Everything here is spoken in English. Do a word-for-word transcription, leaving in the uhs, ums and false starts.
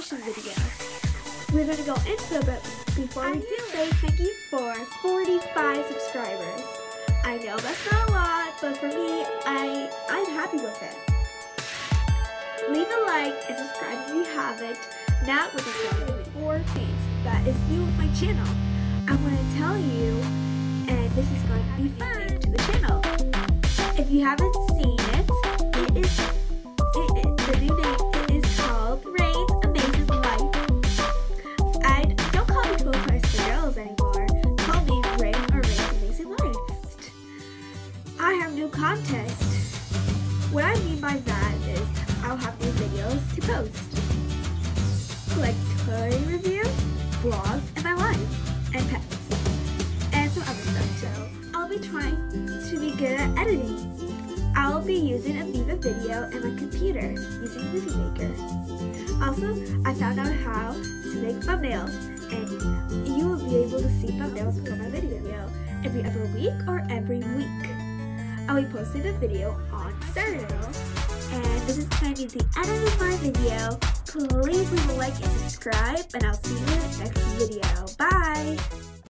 reaction video. We're going to go into it, but before we do say thank you for forty-five subscribers. I know that's not a lot, but for me, I, I'm happy with it. Leave a like and subscribe if you haven't. Now we're going to go into four things that is new with my channel. I'm going to tell you, and this is going to be fun to the channel. If you haven't seen it, it is, it is the new name it is called Rain's Amazing Life. And don't call me Cool Toys for Girls anymore. Call me Rain or Rain's Amazing Life. I have new content. What I mean by that is I'll have new videos to post, like toy reviews, vlogs, and my life, and pets, and some other stuff too. I'll be trying to be good at editing. I'll be using a Viva Video and my computer using Movie Maker. Also, I found out how to make thumbnails, and you will be able to see thumbnails for my video every other week or every week. I'll be posting a video on Saturday, and this is going to be the end of my video. Please leave a like and subscribe, and I'll see you in the next video. Bye!